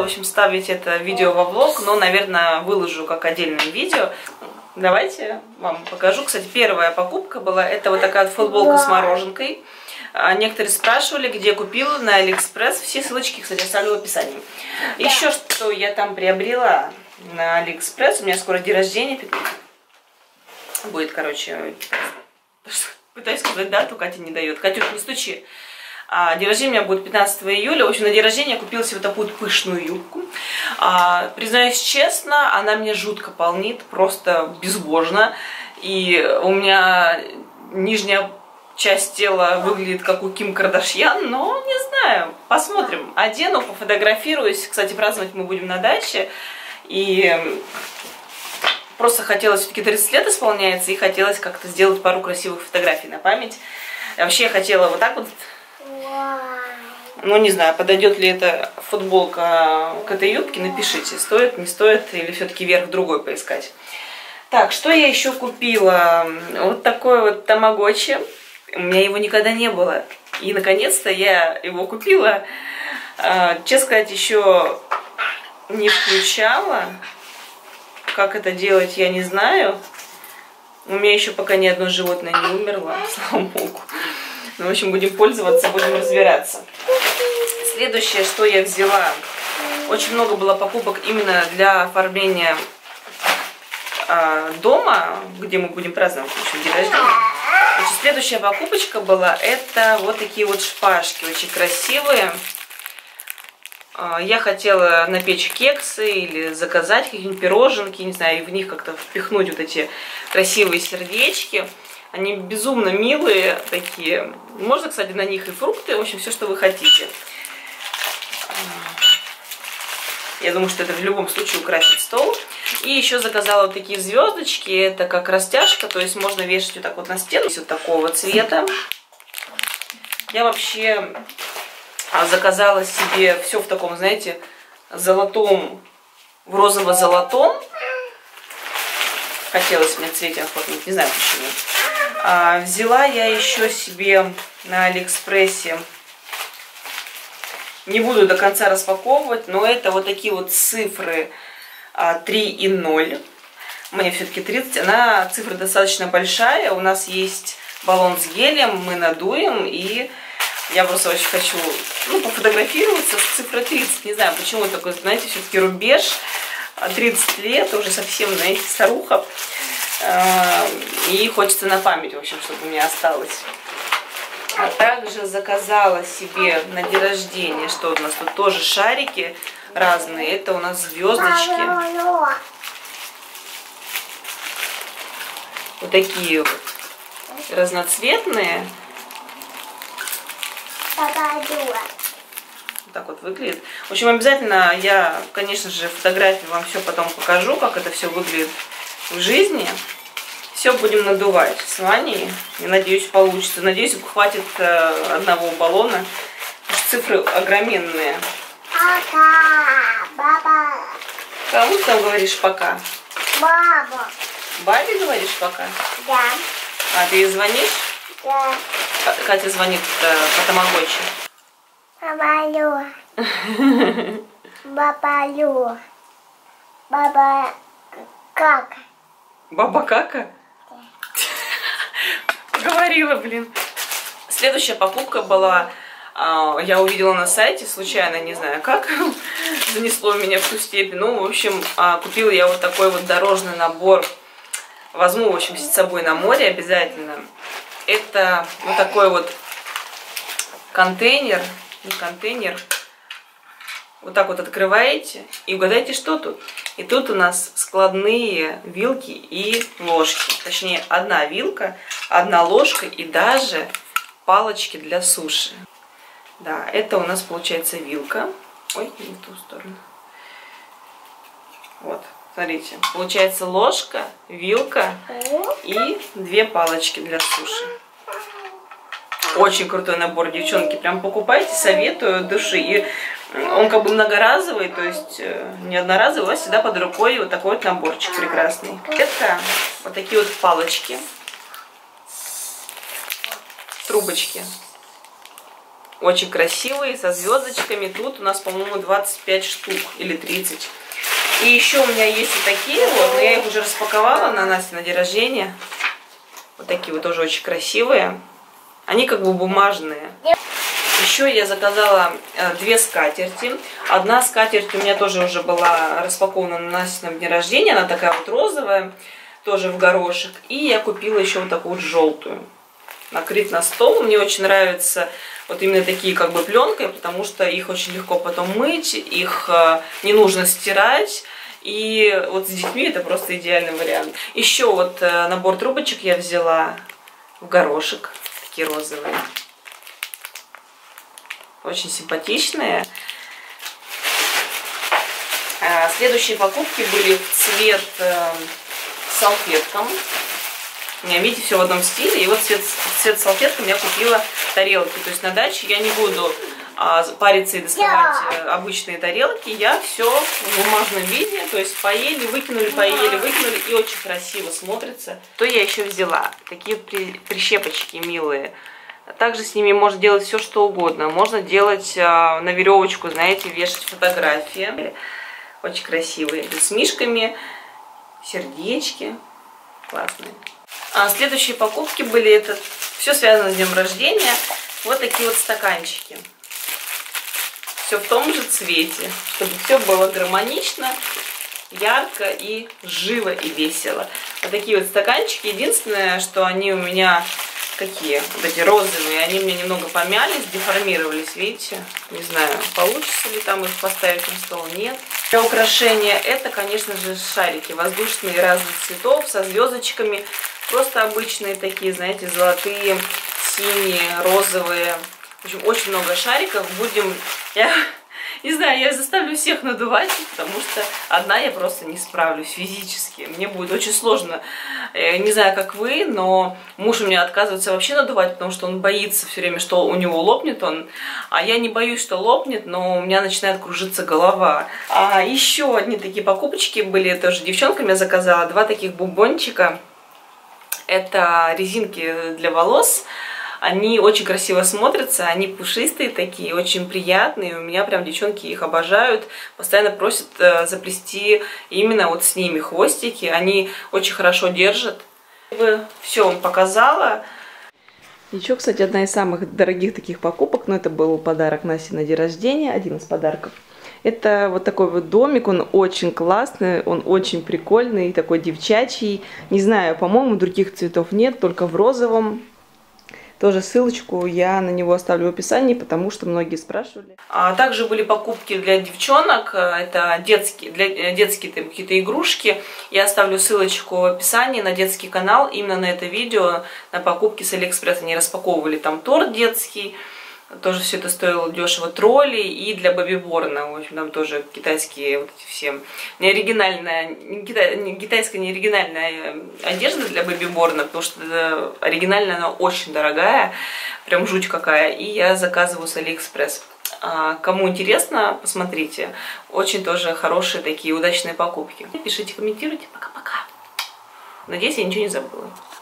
общем, ставить это видео во влог, но, наверное, выложу как отдельное видео. Давайте вам покажу. Кстати, первая покупка была, это вот такая вот футболка с мороженкой. Некоторые спрашивали, где купила, на Алиэкспресс. Все ссылочки, кстати, оставлю в описании. Еще что я там приобрела на Алиэкспресс. У меня скоро день рождения. Будет, короче, пытаюсь сказать дату, Катя не дает. Катюш, не стучи. День рождения у меня будет 15 июля. В общем, на день рождения я купила себе вот такую вот пышную юбку. Признаюсь честно, она меня жутко полнит, просто безбожно. И у меня нижняя часть тела выглядит как у Ким Кардашьян, но не знаю, посмотрим. Одену, пофотографируюсь. Кстати, праздновать мы будем на даче. И просто хотелось, все-таки 30 лет исполняется, и хотелось как-то сделать пару красивых фотографий на память. Вообще я хотела вот так вот. Ну, не знаю, подойдет ли эта футболка к этой юбке, напишите, стоит, не стоит, или все-таки верх другой поискать. Так, что я еще купила? Вот такой вот тамагочи. У меня его никогда не было. И, наконец-то, я его купила. Честно сказать, еще не включала. Как это делать, я не знаю. У меня еще пока ни одно животное не умерло, слава богу. Ну, в общем, будем пользоваться, будем разбираться. Следующее, что я взяла. Очень много было покупок именно для оформления дома, где мы будем праздновать еще день рождения. Значит, следующая покупочка была, это вот такие вот шпажки, очень красивые. Я хотела напечь кексы или заказать какие-нибудь пироженки, не знаю, и в них как-то впихнуть вот эти красивые сердечки. Они безумно милые такие. Можно, кстати, на них и фрукты, в общем, все, что вы хотите. Я думаю, что это в любом случае украсит стол. И еще заказала вот такие звездочки. Это как растяжка, то есть можно вешать вот так вот на стену. Вот такого цвета. Я вообще заказала себе все в таком, знаете, золотом, в розово-золотом. Хотелось мне цвете оформить, не знаю почему. Взяла я еще себе на Алиэкспрессе, не буду до конца распаковывать, но это вот такие вот цифры 3 и 0. Мне все-таки 30, она цифра достаточно большая. У нас есть баллон с гелем, мы надуем, и я просто очень хочу пофотографироваться с цифрой 30. Не знаю, почему такой, знаете, все-таки рубеж. 30 лет, уже совсем, знаете, старуха. И хочется на память, в общем, чтобы у меня осталось. А также заказала себе на день рождения, что у нас тут тоже шарики разные. Это у нас звездочки. Вот такие вот разноцветные. Вот так вот выглядит. В общем, обязательно я, конечно же, фотографии вам все потом покажу, как это все выглядит в жизни. Все будем надувать с Ваней. Я надеюсь, получится. Надеюсь, хватит одного баллона. Цифры огроменные. Пока, баба. Кому ты там говоришь пока? Баба. Бабе говоришь пока? Да. А ты ей звонишь? Да. Катя звонит по тамагочи. Баба Лю. Баба Лю. Баба как? Баба кака? Говорила, блин. Следующая покупка была, я увидела на сайте, случайно, не знаю как, занесло меня в ту степень. Ну, в общем, купила я вот такой вот дорожный набор. Возьму, в общем, с собой на море обязательно. Это вот такой вот контейнер, не контейнер. Вот так вот открываете и угадайте, что тут. И тут у нас складные вилки и ложки. Точнее, одна вилка, одна ложка и даже палочки для суши. Да, это у нас получается вилка. Ой, не в ту сторону. Вот, смотрите. Получается ложка, вилка и две палочки для суши. Очень крутой набор, девчонки. Прям покупайте, советую от души. И он как бы многоразовый, то есть не одноразовый, у вас всегда под рукой вот такой вот наборчик прекрасный. Это вот такие вот палочки, трубочки. Очень красивые, со звездочками. Тут у нас, по-моему, 25 штук или 30. И еще у меня есть и такие вот, но я их уже распаковала на Насте на день рождения. Вот такие вот тоже очень красивые. Они как бы бумажные. Еще я заказала 2 скатерти. Одна скатерть у меня тоже уже была распакована на Настином дне рождения. Она такая вот розовая, тоже в горошек. И я купила еще вот такую вот желтую. Накрыть на стол. Мне очень нравятся вот именно такие как бы пленкой, потому что их очень легко потом мыть, их не нужно стирать. И вот с детьми это просто идеальный вариант. Еще вот набор трубочек я взяла в горошек. Такие розовые. Очень симпатичные. Следующие покупки были в цвет салфеткам. У меня, видите, все в одном стиле. И вот цвет салфеткам я купила тарелки. То есть на даче я не буду париться и доставать обычные тарелки. Я все в бумажном виде. То есть поели, выкинули, и очень красиво смотрится. То я еще взяла. Такие прищепочки милые. Также с ними можно делать все, что угодно. Можно делать на веревочку, знаете, вешать фотографии. Очень красивые. С мишками, сердечки. Классные. Следующие покупки были, это все связано с днем рождения. Вот такие вот стаканчики. Все в том же цвете, чтобы все было гармонично, ярко и живо и весело. Вот такие вот стаканчики. Единственное, что они у меня какие? Вот эти розовые, они мне немного помялись, деформировались, видите? Не знаю, получится ли там их поставить на стол, нет. Для украшения это, конечно же, шарики воздушные разных цветов со звездочками. Просто обычные такие, знаете, золотые, синие, розовые. В общем, очень много шариков. Будем... Я не знаю, я заставлю всех надувать, потому что одна я просто не справлюсь физически. Мне будет очень сложно. Не знаю, как вы, но муж у меня отказывается вообще надувать, потому что он боится все время, что у него лопнет он. А я не боюсь, что лопнет, но у меня начинает кружиться голова. А еще одни такие покупочки были, тоже девчонкам я заказала. 2 таких бубончика. Это резинки для волос. Они очень красиво смотрятся, они пушистые такие, очень приятные. У меня прям девчонки их обожают, постоянно просят заплести именно вот с ними хвостики. Они очень хорошо держат. Все вам показала. Еще, кстати, одна из самых дорогих таких покупок, но это был подарок Насте на день рождения, один из подарков. Это вот такой вот домик, он очень классный, он очень прикольный, такой девчачий. Не знаю, по-моему, других цветов нет, только в розовом. Тоже ссылочку я на него оставлю в описании, потому что многие спрашивали. Также были покупки для девчонок, это детские какие-то игрушки. Я оставлю ссылочку в описании на детский канал, именно на это видео, на покупки с Алиэкспресс. Они распаковывали там торт детский. Тоже все это стоило дешево, тролли, и для бэби-борна. В общем, там тоже китайские вот эти все неоригинальная, китайская неоригинальная одежда для бэби-борна, потому что оригинальная она очень дорогая, прям жуть какая. И я заказываю с Алиэкспресс. Кому интересно, посмотрите. Очень тоже хорошие такие удачные покупки. Пишите, комментируйте. Пока-пока. Надеюсь, я ничего не забыла.